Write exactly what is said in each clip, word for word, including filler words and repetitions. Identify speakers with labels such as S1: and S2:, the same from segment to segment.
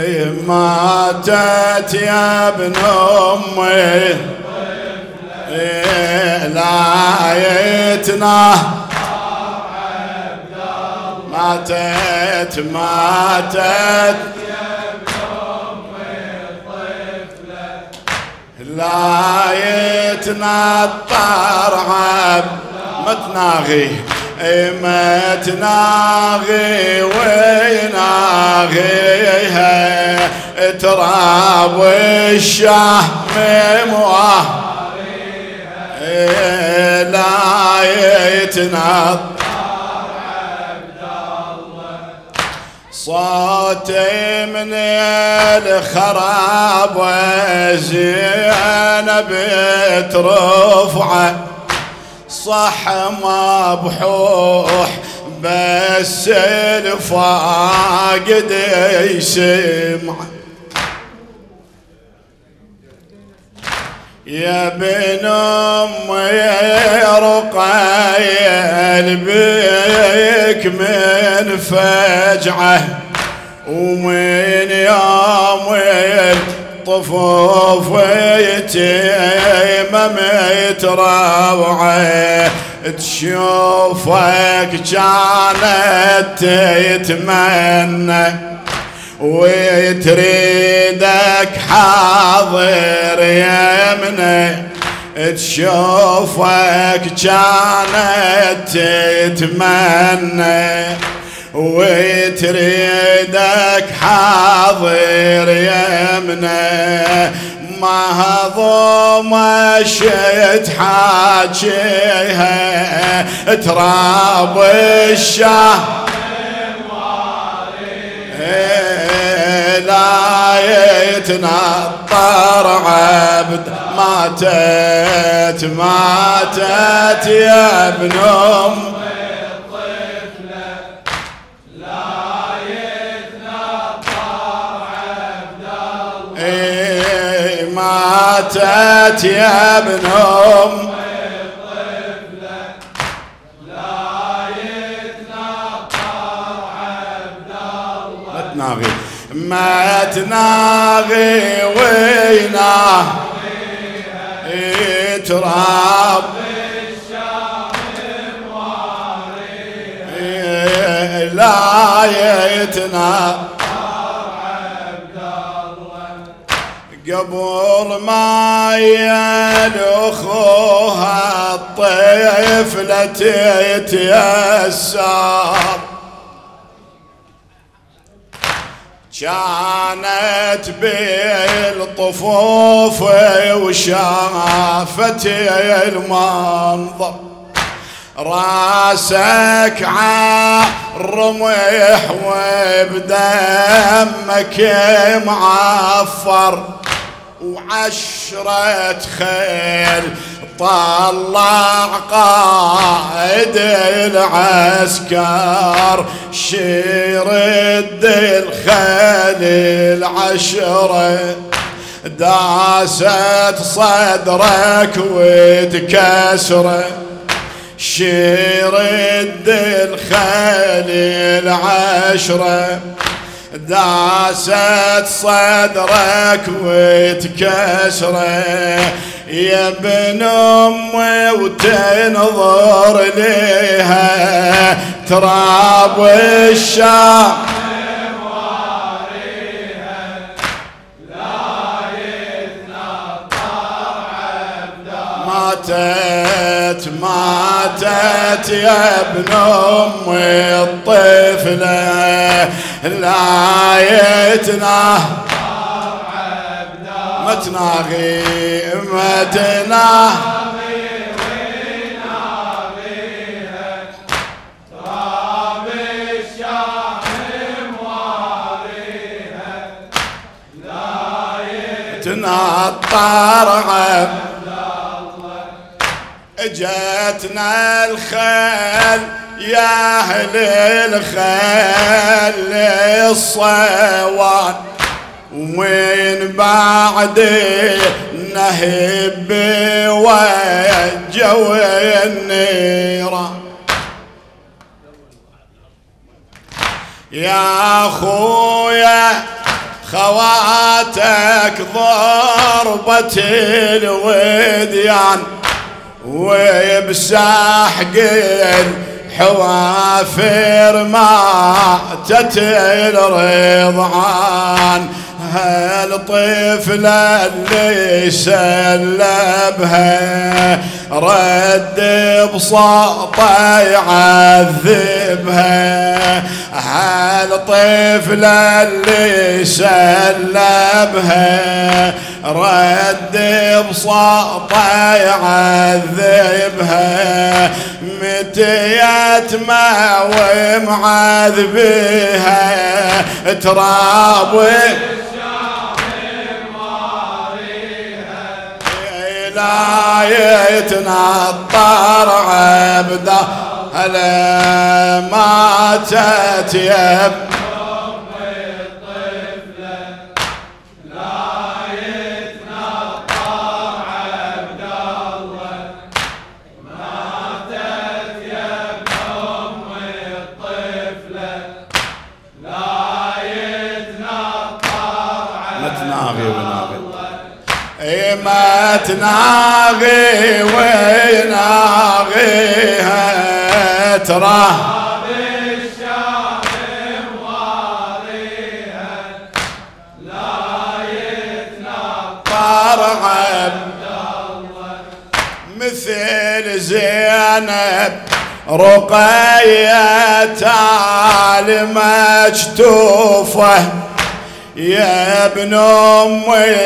S1: ماتت يا ابن امي لايتنا ماتت ماتت لايتنا الطرعب متناغي ما تناغي ويناغيها تراب الشهم لايتنا صوتي من الخراب وزينب ترفعه صح مبحوح بس الفاقد يسمع يا ابن امي رقية بيك من فجعه ومن يوم الطفوف يتيمم يتروعه تشوفك كانت تتمنى وتريدك حاضر يمنى تشوفك كانت تتمنى وتريدك حاضر يمنى ما هضوم شيت حاجيها تراب الشاه لا يتنطر عبد ماتت ماتت يا ابن ام ماتت يا ابن ام ما تناغي ويناه تراب لا يتناغي قبل ما يلخوها الطفلة تتيسر كانت بالطفوف وشافت المنظر راسك عالرمح وبدمك معفر وعشرة خيل طلع قائد العسكر شيرد الخيل العشرة داست صدرك وتكسره شيرد الخيل العشرة داست صدرك وتكسره يا ابن امي وتنظر ليها تراب الشام ماتت ماتت يا ابن امي الطفله لايتنا متناغي متناغي ويناغيها تراب الشام واريها لايتنا الطرعه اجتنا الخيل يا اهل الخيل الصوان ومن بعد نهب وجو النيران يا خويا خواتك ضربة الوديان وبسحق الحوافر ماتت الرضعان. هالطفلة اللي سلبها رد بساطة يعذبها. هالطفلة اللي سلبها رد بساطة يعذبها. متيتمة ومعذبها تراب لا يتنطر عبده هلا ماتت يم أم الطفلة. لا يتنطر عبد الله ماتت يم أم الطفلة. لا يتنطر عبد الله ما تناغي ويناغيها ترى بالشام واريها. لا يتنطر عبد الله مثل زينب رقية المجتوفة. يا ابن امي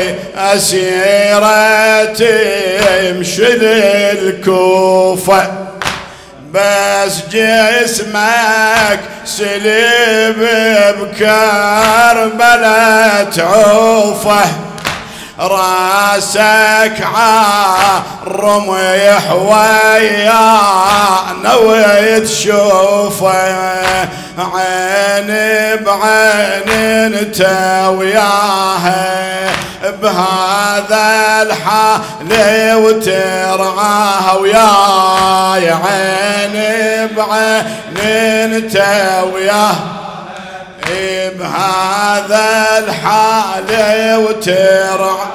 S1: اسيرتي امشي للكوفه بس جسمك سلب بكربلة عوفه. راسك عالرميح ويا نويت شوفه. عين بعين انت وياها بهذا الحال وترعاها وياي. عين بعين انت وياها بهذا الحال وترعاها.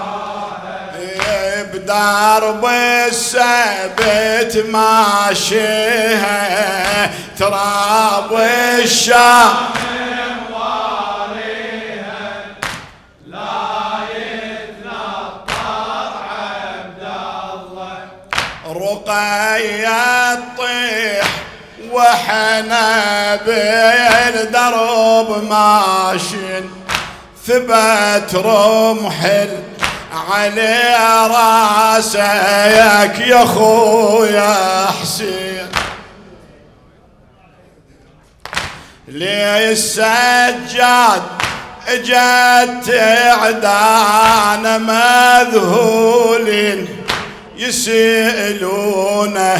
S1: بدرب السبت ماشيها تراب الشام واريها. لا يتنطر عبد الله رقية طيح وحنا بالدرب ماشين. ثبت رمحل على راسك يا خويا حسين. لي السجاد اجت عدانا مذهولين يسألونه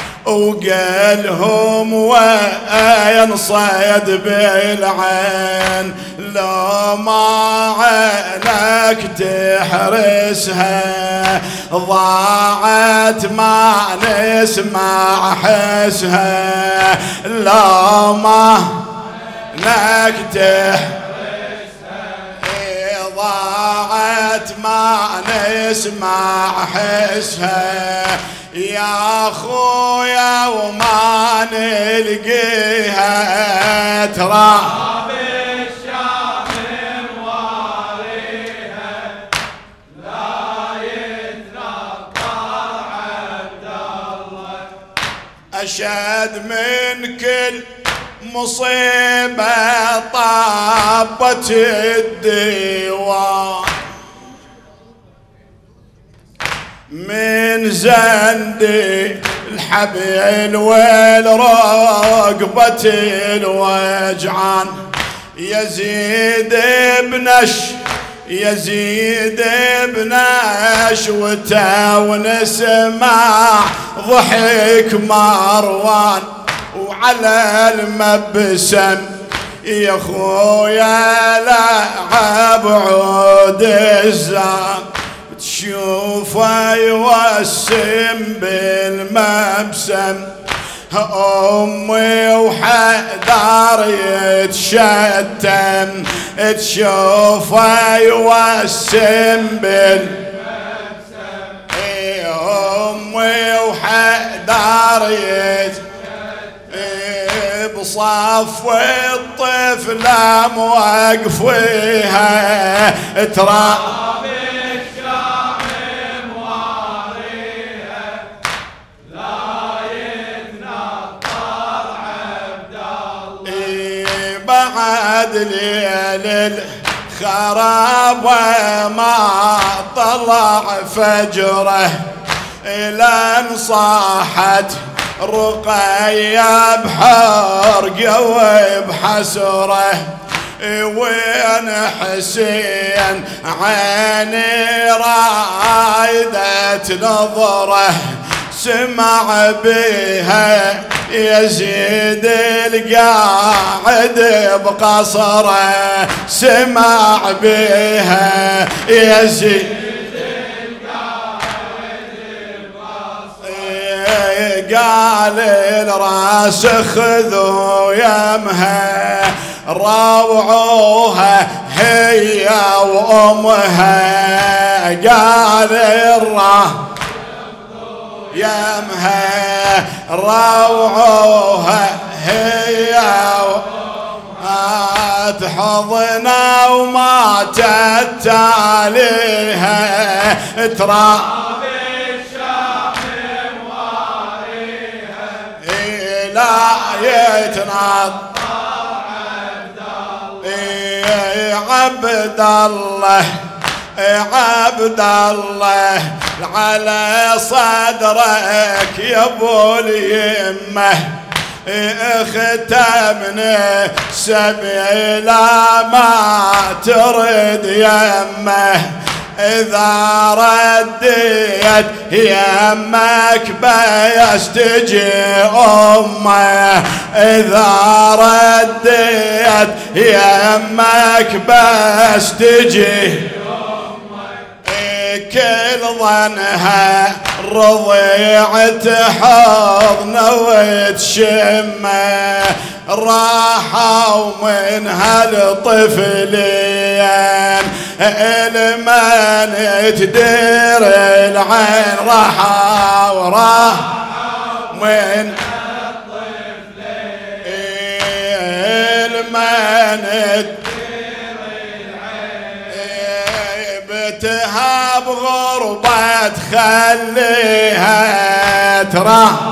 S1: وقالهم وين صيد بالعين. لو ما عينك تحرسها ضاعت ما نسمع حسها. لو ما عينك تحرسها ضاعت ما نسمع حسها. يا خويا وما نلقيها ترى بالشام واريها. لا يتنطر عبد الله أشد من كل مصيبة طابت الديوان. من زندي الحبل والرقبة الوجعان. يزيد بنش يزيد بنش وتا ونسمع ضحك مروان. وعلى المبسم يا خويا لعب عود الزان. تشوفه يوسم بالمبسم أمي وحدار يتشتم تشوفه يوسم بال أمي وحدار يتشتم بصف الطفلة موقفيها ترى بعد ليل الخراب وما طلع فجره لان صاحت رقية بحرقه وبحسره وين حسين عيني رايدة نظره سمع بها يزيد القاعد بقصره سمع بها يزيد قال الراس خذوا يمها روعوها هي وامها قال الراس يمها روعوها هي وامها تحضنا وماتت عليها ترى يتنطر عبد الله عبد الله على صدرك يا ابو اليمه اختمني سبيلا ما ترد يمه إذا رديت يمك بيس تجي أمه إذا رديت يمك بس تجي كل ظنها رضيعة حضن وتشمه راحوا من هالطفلين المن تدير العين راحوا وراحوا من هالطفلين المن تدير العين بتها بغربة تخليها ترى